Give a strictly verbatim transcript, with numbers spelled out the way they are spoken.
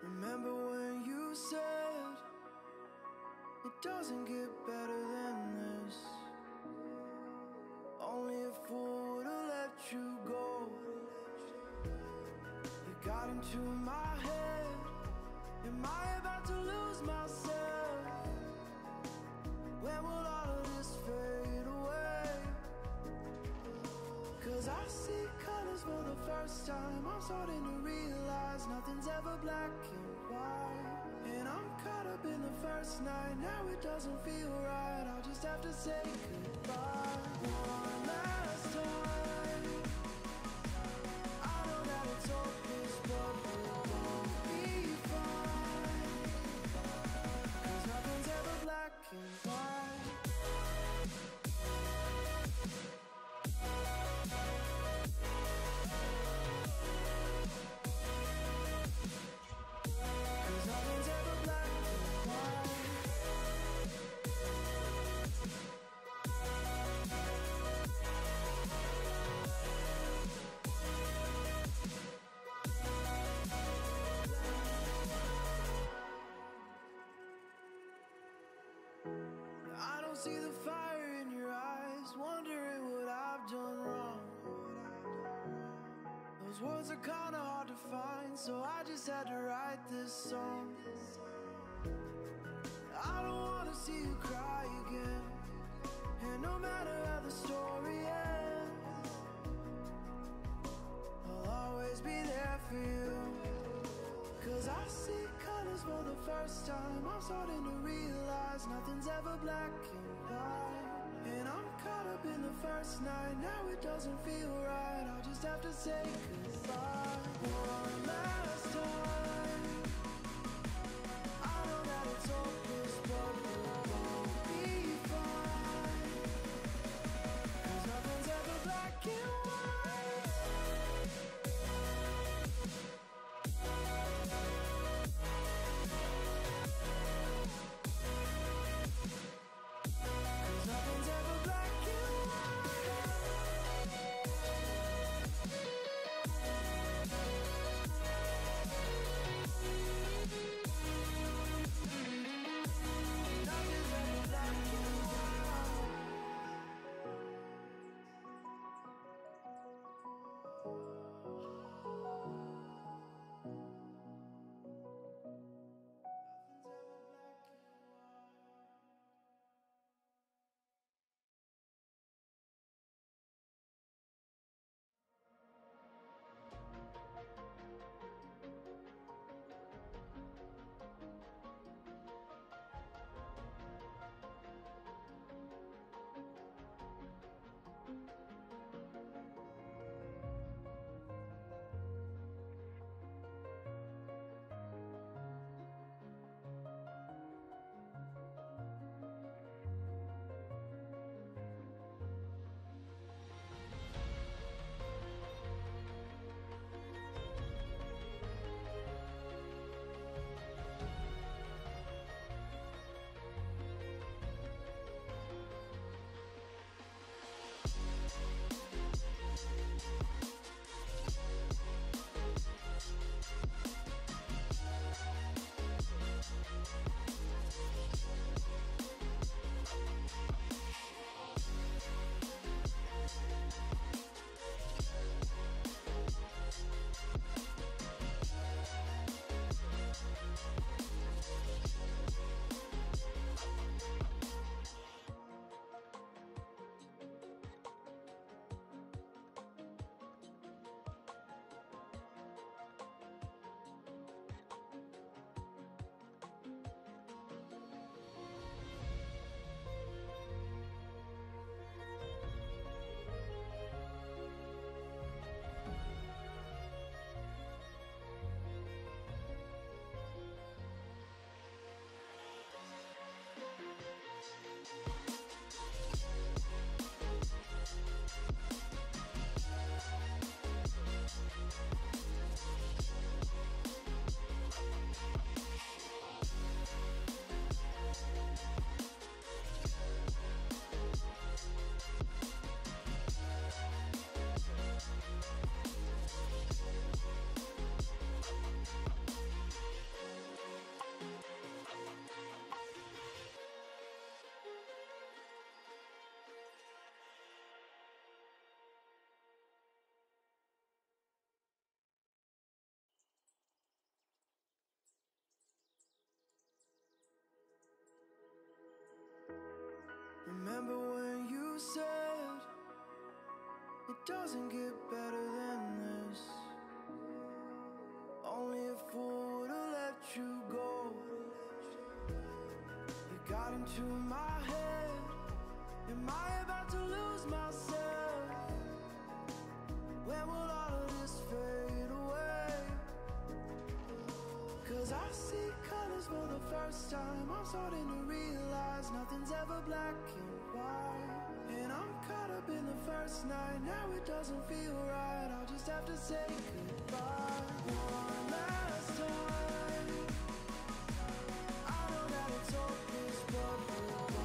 Remember when you said it doesn't get better than this? Only a fool would've let you go. You got into my head. Am I about to lose myself? When will all of this fade away? Cause I see colors for the first time. I'm starting to realize nothing's ever black and white. And I'm caught up in the first night. Now it doesn't feel right. I'll just have to say goodbye one last time. I know that it's hopeless, but we'll both be fine. Cause nothing's ever black and white. I don't see the fire in your eyes, wondering what I've done wrong. Those words are kinda hard to find, so I just had to write this song. I don't wanna see you cry again, and no matter how the story ends, I'll always be there for you. Cause I see colors for the first time. I'm starting to realize nothing's ever black and white. And I'm caught up in the first night. Now it doesn't feel right. I'll just have to say goodbye one last time. I know that it's hopeless, but we'll both be fine. Cause nothing's ever black and white. doesn't get better than this. Only a fool would've let you go. You got into my head. Am I about to lose myself? When will all of this fade away? Cause I see colors for the first time. I'm starting to realize nothing's ever black and white. And I'm caught up in the first night. Now it doesn't feel right. I'll just have to say goodbye one last time. I know that it's hopeless, but goodbye.